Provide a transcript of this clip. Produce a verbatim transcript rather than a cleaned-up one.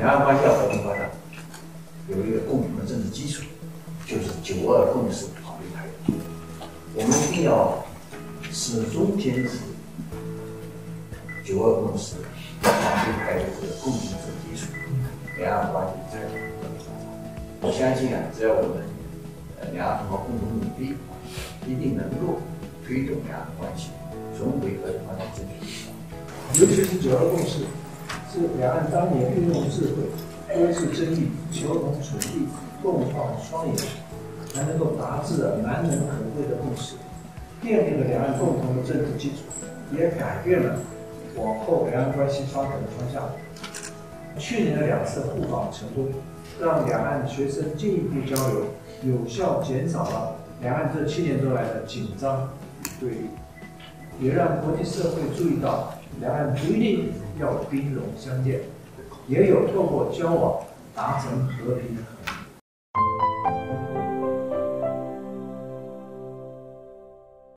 两岸关系要和平发展，有一个共同的政治基础，就是九二共识法律态度。我们一定要始终坚持九二共识法律态度这个共同政治基础，两岸关系才能和平发展。我相信啊，只要我们呃两岸同胞共同努力，一定能够推动两岸关系重回和平发展正确之道。 尤其是九二共识，是两岸当年运用智慧、搁置争议、求同存异、共创双赢，才能够达至了难能可贵的共识，奠定了两岸共同的政治基础，也改变了往后两岸关系发展的方向。去年的两次互访成功，让两岸学生进一步交流，有效减少了两岸这七年多来的紧张与对立，也让国际社会注意到两岸不一定要兵戎相见，也有透过交往达成和平